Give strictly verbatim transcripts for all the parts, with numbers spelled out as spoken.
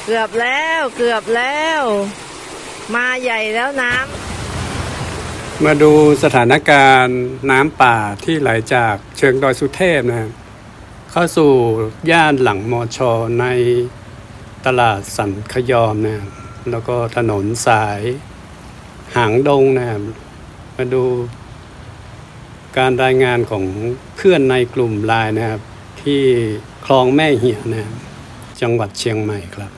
เกือบแล้วเกือบแล้วมาใหญ่แล้วน้ำมาดูสถานการณ์น้ำป่าที่ไหลจากเชิงดอยสุเทพนะเข้าสู่ย่านหลังมอชอในตลาดสันขยอมนะแล้วก็ถนนสายหางดงนะมาดูการรายงานของเพื่อนในกลุ่มไลน์นะครับที่คลองแม่เหี่ยนะจังหวัดเชียงใหม่ครับ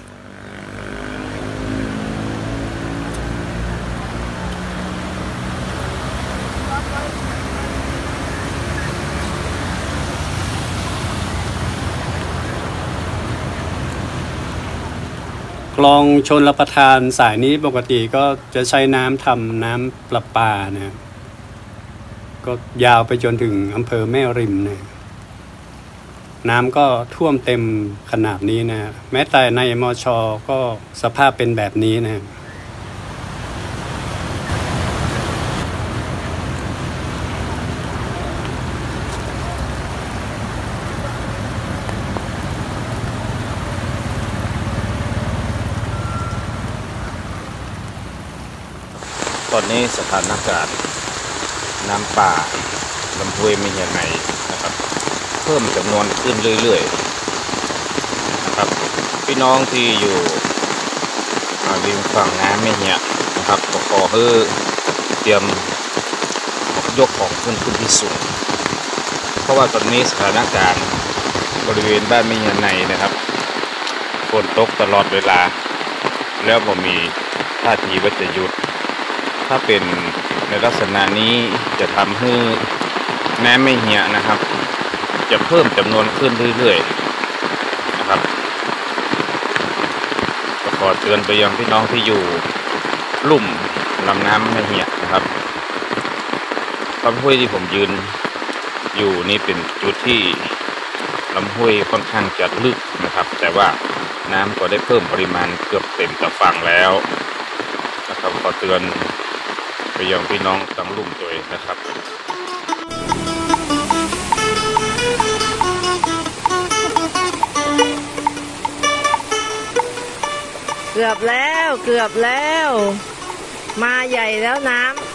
คลองชลประทานสายนี้ปกติก็จะใช้น้ำทำน้ำประปานะก็ยาวไปจนถึงอำเภอแม่ริมนะน้ำก็ท่วมเต็มขนาดนี้นะแม้แต่ในมช.ก็สภาพเป็นแบบนี้นะตอนนี้สถานการณ์น้ำป่าลำห้วยไม่ยังไงนะครับเพิ่มจำนวนขึ้นเรื่อยๆนะครับพี่น้องที่อยู่ริมฝั่งน้ำไม่เหี่ยนะครับก็ขอให้เตรียมยกของขึ้นขึ้นที่สูงเพราะว่าตอนนี้สถานการณ์บริเวณบ้านไม่เหี่ยในนะครับฝนตกตลอดเวลาแล้วก็มีท่าทีว่าจะหยุดถ้าเป็นในลักษณะนี้จะทำให้แม้ไม่เหี่ยนะครับจะเพิ่มจำนวนขึ้นเรื่อยๆนะครับก็ขอเตือนไปยังพี่น้องที่อยู่ลุ่มลำน้ำไม่เหี่ยนะครับลำห้วยที่ผมยืนอยู่นี่เป็นจุดที่ลำห้วยค่อนข้างจะลึกนะครับแต่ว่าน้ำก็ได้เพิ่มปริมาณเกือบเต็มตะฝั่งแล้วนะครับขอเตือนไปยังพี่น้องทั้งลุ่มตัวเองนะครับเกือบแล้วเกือบแล้วมาใหญ่แล้วน้ำ